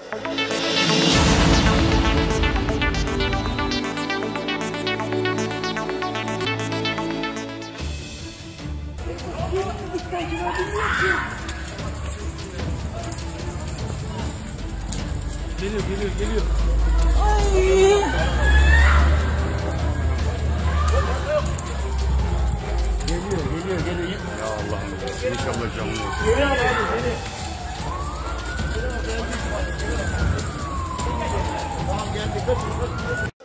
Geliyor. Ay. Geliyor. Ya Allah'ım. İnşallah canlı olsun. Geri al abi, geri. Tamam geldik.